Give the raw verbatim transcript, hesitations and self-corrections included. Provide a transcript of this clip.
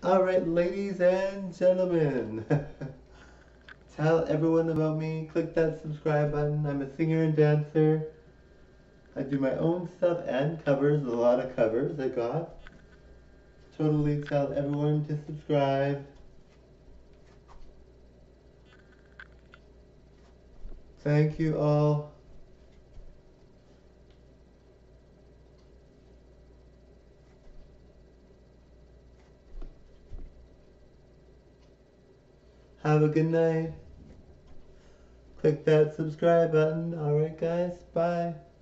Alright, ladies and gentlemen, tell everyone about me. Click that subscribe button. I'm a singer and dancer. I do my own stuff and covers, a lot of covers I got. Totally tell everyone to subscribe. Thank you all. Have a good night. Click that subscribe button. Alright guys, bye.